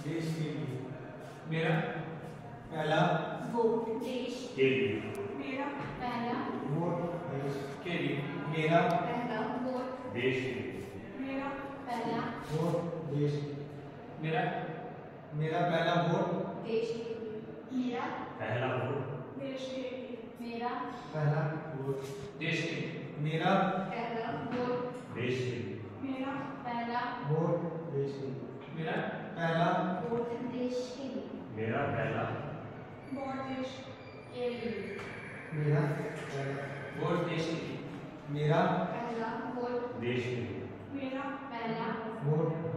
देश के लिए। मेरा पहला वोट देश के लिए। मेरा पहला वोट देश के लिए। मेरा पहला वोट देश के लिए। मेरा पहला वोट देश मेरा मेरा पहला वोट देश के लिए मेरा पहला वोट देश के लिए मेरा पहला वोट देश के लिए। मेरा पहला वोट देश के लिए। मेरा पहला वोट देश के लिए। मेरा पहला वोट देश के लिए मेरा पहला वोट देश के लिए मेरा पहला वोट देश के लिए। मेरा पहला वोट देश के लिए। मेरा पहला वोट